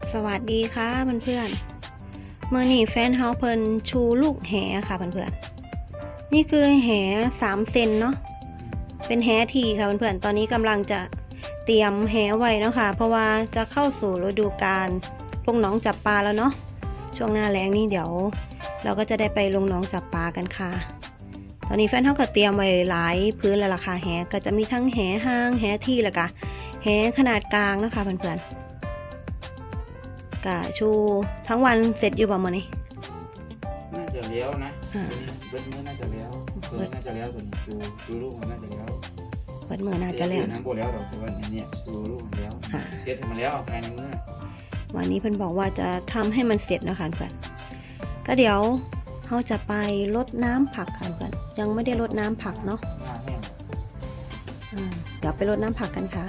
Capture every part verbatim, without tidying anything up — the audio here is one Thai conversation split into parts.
สวัสดีค่ะเพื่อนๆเมื่อนี่แฟนเฮาเพิ่นชูลูกแหค่ะเพื่อนๆนี่คือแหสามเซนเนาะเป็นแหทีค่ะเพื่อนๆตอนนี้กำลังจะเตรียมแหไว้เนาะค่ะเพราะว่าจะเข้าสู่ฤดูกาลลงหนองจับปลาแล้วเนาะช่วงหน้าแล้งนี่เดี๋ยวเราก็จะได้ไปลงหนองจับปลากันค่ะตอนนี้แฟนเฮาก็เตรียมไว้หลายพื้นแล้วล่ะค่ะแหก็จะมีทั้งแหห้างแหที่แล้วก็แหขนาดกลางนะคะเพื่อนๆกะชูทั้งวันเสร็จอยู่ประมาณนี้น่าจะเลี้ยวนะเบิดมือน่าจะเลี้ยวเบิดน่าจะเลี้ยวส่วนชูชูลูกมันน่าจะเลี้ยวเบิดมือน่าจะเลี้ยวน้ำโบเลี้ยวแต่ว่าเนี่ยชูลูกมันเลี้ยวเก็บมาแล้วภายในมือวันนี้เพิ่นบอกว่าจะทำให้มันเสร็จนะคะเพื่อนก็เดี๋ยวเขาจะไปรดน้ำผักค่ะเพื่อนยังไม่ได้รดน้ำผักเนาะเดี๋ยวไปรดน้ำผักกันค่ะ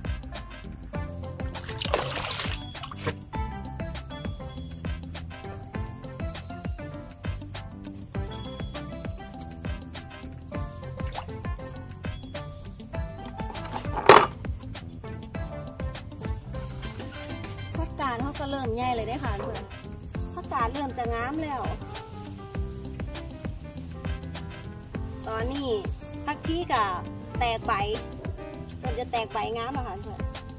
ผักกาดเขาก็เริ่มใหญ่เลยได้ค่ะเพื่อนผักกาดเริ่มจะงามแล้วตอนนี้ผักชีกับแตกใบมันจะแตกใบงามอะค่ะเพื่อน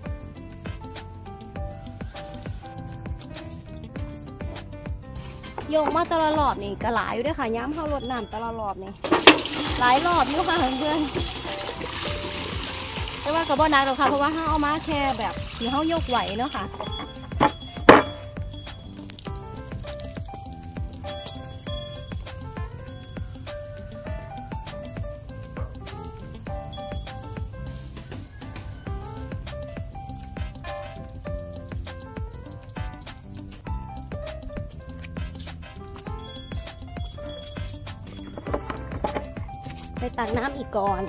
โยงมาตลอดรอบนี่ก็หลายอยู่ด้วยค่ะย้ำเข้ารดน้ำตลอดรอบนี่หลายรอบอยู่ค่ะเพื่อนแต่ว่ากับบ่นักหรอกค่ะเพราะว่าถ้าเอามาแค่แบบที่เขายกไหวเนาะค่ะไปตักน้ำอีกก่อน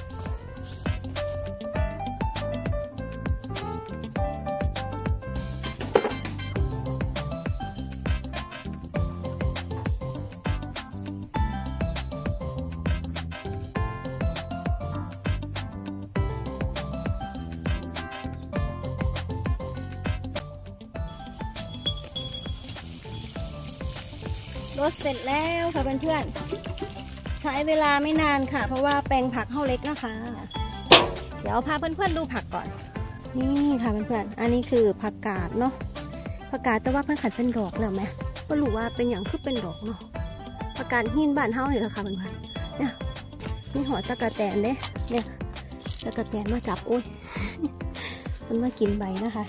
รดเสร็จแล้วค่ะเพื่อนๆใช้เวลาไม่นานค่ะเพราะว่าแปลงผักเท่าเล็กนะคะเดี๋ยวพาเพื่อนๆดูผักก่อนนี่ค่ะเพื่อนๆอันนี้คือผักกาดเนาะผักกาดแต่ว่าเพื่อนขัดเป็นดอกแล้วไหมก็รู้ว่าเป็นอย่างคือเป็นดอกเนาะผักกาดหินบ้านเท่าเนี่ยแหละค่ะเพื่อนๆเนี่ยนี่หัวตะกะแตนเด้เนี่ยตะกะแตนมาจับโอ้ยมันมากินใบนะคะ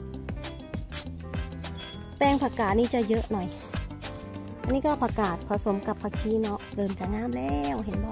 แป้งผักกาดนี่จะเยอะหน่อยอันนี้ก็ผักกาดผสมกับผักชีเนาะเริ่มจะงามแล้วเห็นบ่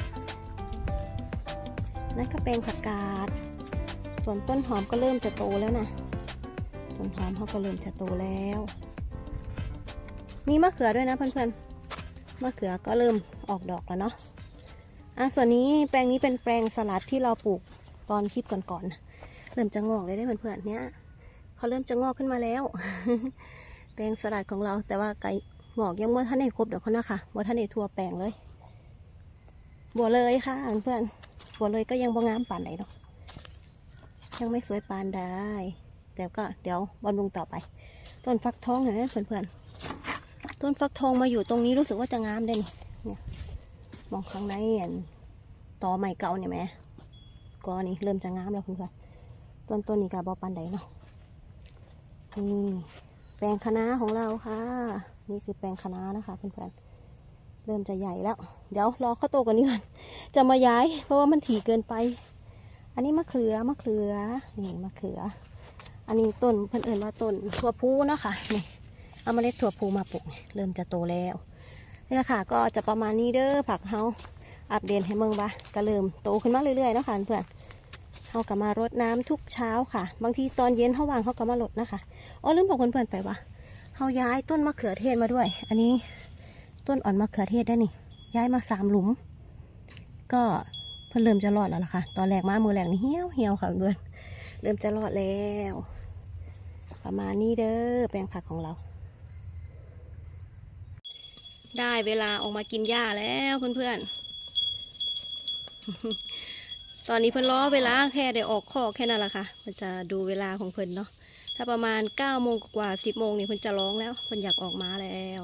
นั่นก็เป็นผักกาดส่วนต้นหอมก็เริ่มจะโตแล้วนะต้นหอมเขาก็เริ่มจะโตแล้วมีมะเขือด้วยนะเพื่อนๆมะเขือก็เริ่มออกดอกแล้วเนาะอ่ะส่วนนี้แปลงนี้เป็นแปลงสลัดที่เราปลูกตอนคลิปก่อนๆเริ่มจะงอกเลยได้เพื่อนๆเนี้ยเขาเริ่มจะงอกขึ้นมาแล้ว แปลงสลัดของเราแต่ว่าไก่หงอกยังว่าท่านได้ครบเดี๋ยวเขานะคะว่าท่านได้ทั่วแปลงเลยบัวเลยค่ะเพื่อนบัวเลยก็ยังบ่งามป่านไหนเนาะยังไม่สวยปานได้แต่ก็เดี๋ยวบำรุงต่อไปต้นฟักทองเนี่ยเพื่อนๆต้นฟักทองมาอยู่ตรงนี้รู้สึกว่าจะงามได้นี่เนี่ยมองข้างในเห็นตอใหม่เก่าเนี่ยไหมก็นี่เริ่มจะงามแล้วเพื่อนๆต้นต้นนี้กับบอปานไหนเนาะนี่แปลงคะน้าของเราค่ะนี่คือแปลงคะน้านะคะเพื่อนๆเริ่มจะใหญ่แล้วเดี๋ยวรอเขาโตกว่านี้ก่อนจะมาย้ายเพราะว่ามันถี่เกินไปอันนี้มะเขือมะเขือนี่มะเขืออันนี้ต้นเพื่อนเอ่ยว่าต้นถั่วพูนะคะนี่เอาเมล็ดถั่วพูมาปลูกเริ่มจะโตแล้วนี่แหละค่ะก็จะประมาณนี้เด้อผักเฮาอัปเดตให้เมืองบ้าก็เริ่มโตขึ้นมาเรื่อยๆนะคะเพื่อนเขากลับมารดน้ำทุกเช้าค่ะบางทีตอนเย็นเขาวางเขากลับมารดนะคะอ๋อลืมบอกเพื่อนๆไปว่าเขาย้ายต้นมะเขือเทศมาด้วยอันนี้ต้นอ่อนมะเขือเทศได้นี่ย้ายมาสามหลุมก็เพิ่นเริ่มจะรอดแล้วล่ะค่ะตอนแรกมามือแรกนี่เหี่ยวเหี่ยวค่ะเพื่อนเริ่มจะรอดแล้วประมาณนี้เด้อแปลงผักของเรา ได้เวลาออกมากินหญ้าแล้วเพื่อนๆ ตอนนี้เพิ่นรอเวลาแค่ได้ออกข้อแค่นั้นแหละค่ะมันจะดูเวลาของเพิ่นเนาะถ้าประมาณเก้าโมงกว่าสิบโมงนี่เพิ่นจะร้องแล้วเพิ่นอยากออกมาแล้ว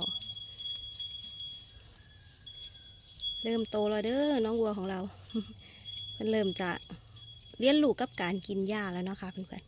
เริ่มโตแล้วเด้อน้องวัวของเรา เพิ่นเริ่มจะเลี้ยงลูกกับการกินหญ้าแล้วเนาะค่ะเพื่อน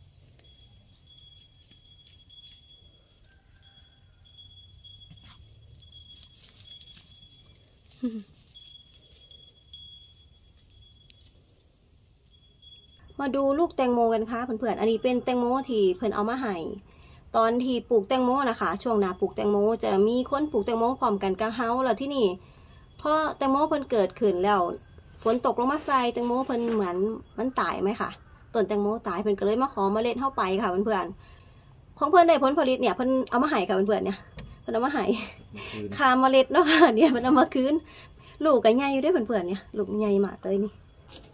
ๆ มาดูลูกแตงโมกันค่ะเพื่อนๆอันนี้เป็นแตงโมที่เพิ่นเอามาให้ตอนที่ปลูกแตงโมนะคะช่วงหน้าปลูกแตงโมจะมีคนปลูกแตงโมพร้อมกันกับเฮาแล้วที่นี่พอแตงโมเพิ่นเกิดขึ้นแล้วฝนตกลงมาใส่แตงโมเพิ่นเหมือนมันตายไหมค่ะต้นแตงโมตายเพิ่นก็เลยมาขอเมล็ดเข้าไปค่ะเพื่อนๆของเพื่อนได้ผลผลิตเนี่ยเพิ่นเอามาให้ค่ะเพื่อนๆเนี่ยเพิ่นเอามาให้คาเมล็ดเนาะค่ะเนี่ยเพิ่นเอามาคืนลูกก็ใหญ่อยู่ด้วยเพื่อนๆเนี่ยลูกใหญ่มากเลยนี่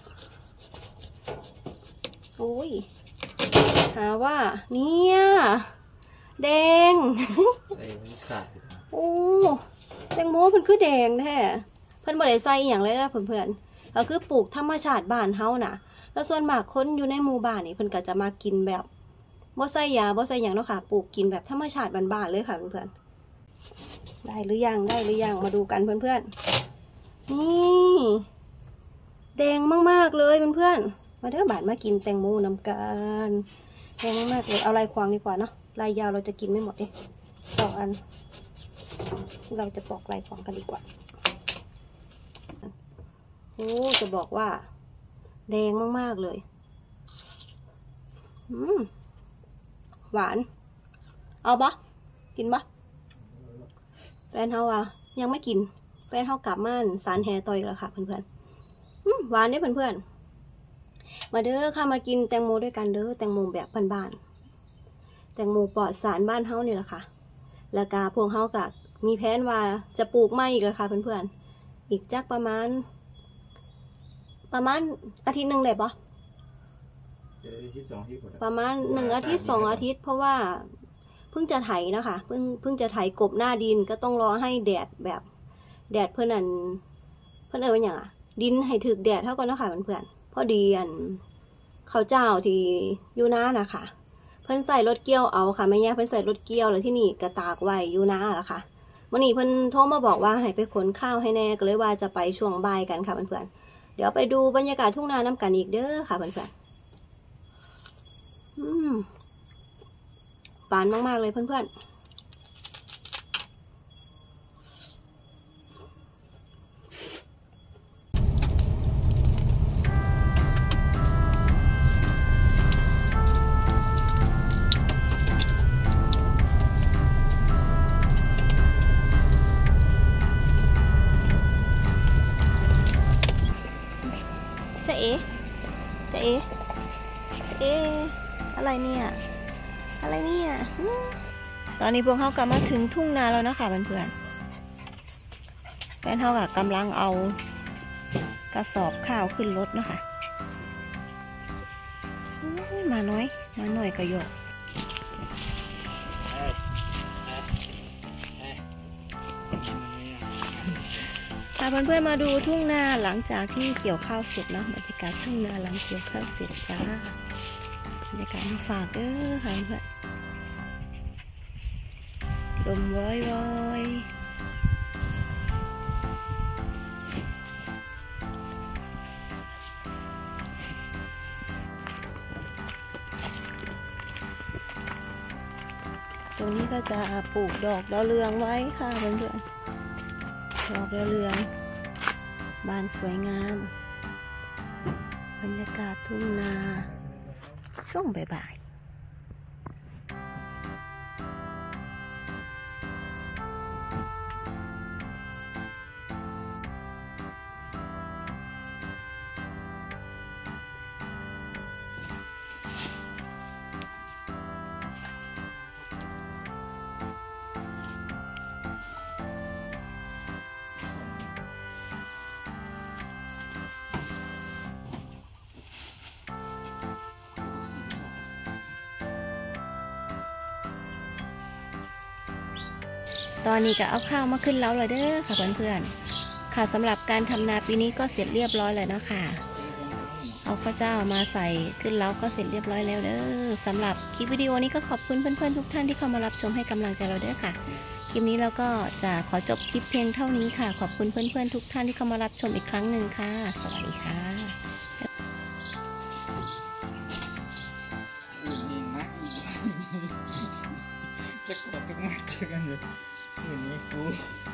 โอ้ยหาว่าเนี่ยแดงใส่ขาดโอ้แตงโมเพิ่นคือแดงแท้เพิ่นบ่ได้ใส่อย่างเลยนะเพื่อนๆก็คือปลูกธรรมชาติบ้านเฮาน่ะแล้วส่วนมากคนอยู่ในหมู่บ้านนี่เพิ่นก็จะมากินแบบบ่ใส่ยาบ่ใส่หยังเนาะค่ะปลูกกินแบบธรรมชาติบ้านๆเลยค่ะเพื่อนๆได้หรือยังได้หรือยังมาดูกันเพื่อนๆนี่แดงมากๆเลยเพื่อนๆมาเด้อบ้านมากินแตงโมนำกันแดงมากเลยเอาลายควางดีกว่าเนาะลายยาวเราจะกินไม่หมดเองสองอันเราจะปอกลายควางกันดีกว่าโอ้จะบอกว่าแดงมากๆเลยอืมหวานเอาปะกินปะแฟนเขาอ่ะยังไม่กินแฟนเขากลับม่านสารแฮต่อยแล้วค่ะเพื่อนๆหวานได้เพื่อนๆมาเด้อค่ะมากินแตงโมด้วยกันเด้อแตงโมแบบบ้านๆแตงโมปลอดสารบ้านเฮานี่แหละค่ะแล้วก็พวกเฮากับมีแผนว่าจะปลูกไม้อีกแล้วค่ะเพื่อนๆอีกจักประมาณประมาณอาทิตย์หนึ่งได้ปะประมาณหนึ่งอาทิตย์สองอาทิตย์เพราะว่าเพิ่งจะไถนะคะเพิ่งเพิ่งจะไถกบหน้าดินก็ต้องรอให้แดดแบบแดดเพื่อนนั่นเพื่อนเอ่ยว่าอย่างอ่ะดินให้ถึกแดดเท่ากันนะคะเพื่อนๆพอดีอันเขาเจ้าที่ยูนานะคะเพิ่นใส่รถเกี่ยวเอาค่ะไม่แย่เพิ่นใส่รถเกี่ยวแล้วที่นี่กระตากไว้ยูนาละค่ะวันนี้เพิ่นโทรมาบอกว่าให้ไปขนข้าวให้แน่ก็เลยว่าจะไปช่วงบ่ายกันค่ะเพื่อนๆเดี๋ยวไปดูบรรยากาศทุ่งนาน้ำกันอีกเด้อค่ะเพื่อนๆอืมหวานมากๆเลยเพื่อนๆจะเอ๋จะเอ๋จะเอ๋อะไรเนี่ยอะไรเนี่ยตอนนี้พวกเขากลับมาถึงทุ่งนาแล้วนะคะเพื่อนๆแฟนเขากำลังเอากระสอบข้าวขึ้นรถนะคะมาน้อยมาหน่อยก็หยกพาเพื่อนๆมาดูทุ่งนาหลังจากที่เกี่ยวข้าวเสร็จเนาะบรรยากาศทุ่งนาหลังเกี่ยวข้าวเสร็จจ้าบรรยากาศมาฝากเด้อค่ะเพื่อนลมว้อยว้อยตรงนี้ก็จะปลูกดอกดาวเรืองไว้ค่ะเพื่อนๆดอกดาวเรืองบานสวยงามบรรยากาศทุ่งนาช่วงบ่ายตอนนี้ก็เอาข้าวมาขึ้นแล้วเลยเด้อค่ะเพื่อนๆค่ะสำหรับการทำนาปีนี้ก็เสร็จเรียบร้อยเลยเนาะค่ะเเอาข้าวเจ้ามาใส่ขึ้นแล้วก็เสร็จเรียบร้อยแล้วเด้อสำหรับคลิปวิดีโอนี้ก็ขอบคุณเพื่อนๆทุกท่านที่เข้ามารับชมให้กำลังใจเราเด้อค่ะคลิปนี้เราก็จะขอจบคลิปเพียงเท่านี้ค่ะขอบคุณเพื่อนๆทุกท่านที่เข้ามารับชมอีกครั้งหนึ่งค่ะสวัสดีค่ะนี่นักจะกดทุกมัดเจอกันเลยอย่างนี้กู